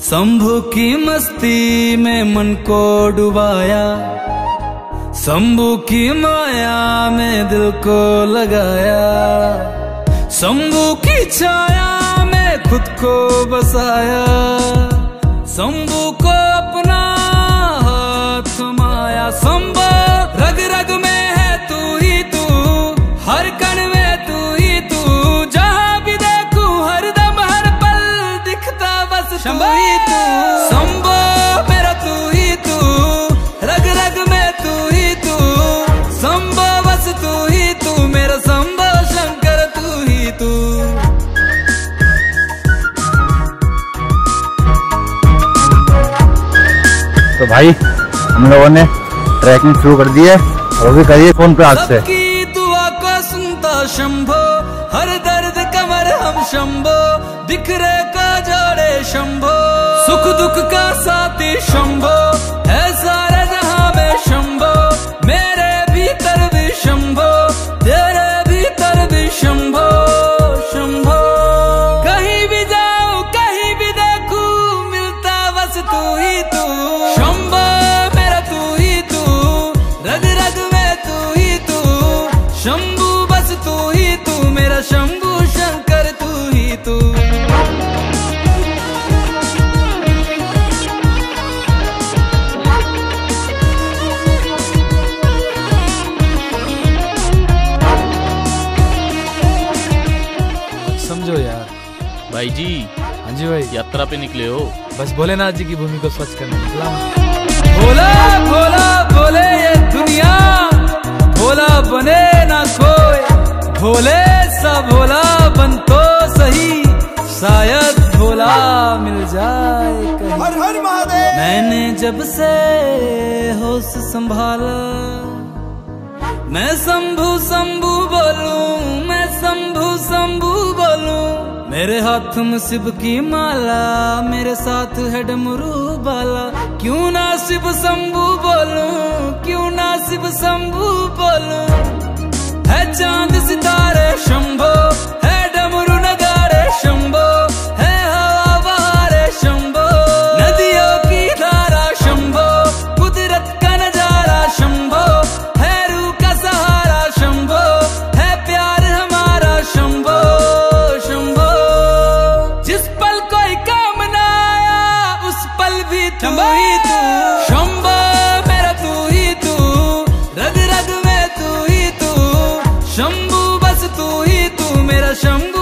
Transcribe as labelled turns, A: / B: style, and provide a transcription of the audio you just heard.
A: शंभू की मस्ती में मन को डुबाया, शंभू की माया में दिल को लगाया, शंभू की छाया में खुद को बसाया, शंभू को अपना हाथ थमाया। शंभू रग रग में है तू ही तू, हर कण में तू ही तू, जहाँ भी देखूं हरदम हर पल दिखता बस तू ही तू। शंभू मेरा तू ही तू, रग रग में तू ही तू, शंभू बस तू ही तू, मेरा शंभू शंकर तू ही तू।
B: तो भाई हम लोगों ने ट्रैकिंग शुरू कर दी है और भी करिए फोन पे आज से।
A: सबकी दुआ को सुनता शंभू, हर दर्द कमर हम शंभू, बिखरे का जोड़े शंभू, सुख दुख का साथी शंभू, है सारे जहां में शंभू, मेरे भीतर भी शंभू, तेरे भीतर भी शंभू। शंभू कहीं भी जाऊं कहीं भी देखूं मिलता बस तू ही तू। शंभू मेरा तू ही तू, रग रग में तू ही तू, शंभू बस तू ही तू, मेरा शंभू शंकर तू ही तू। समझो यार।
C: भाई जी।
A: हाँ जी भाई।
C: यात्रा पे निकले हो?
A: बस भोलेनाथ जी की भूमि को स्वच्छ करने निकला हूँ। भोला भोला भोले ये दुनिया, भोला बने ना कोई, भोले सा भोला बन तो सही, शायद भोला मिल जाए कहीं। हर हर महादेव। मैंने जब से होश संभाला, मैं शंभू शंभू बोलूं, मैं शंभू शंभू बोलूं, मेरे हाथ में शिव की माला, मेरे साथ है डमरू बाला, क्यों ना शिव शंभू बोलूं, क्यों ना शिव शंभू बोलूं, है चांद सितारे शंभू, है डमरू नगाड़े शंभू, है हवा बहारे शंभू, नदियों की धारा शंभू, कुदरत का नजारा शंभू, है रूह का सहारा शंभू, है प्यार हमारा शंभू। शंभू जिस पल कोई काम न आया उस पल भी तू ही तू। शंभू मेरा तू ही तू, रग रग में तू ही तू, शंभू बस तू ही तू, मेरा शंभू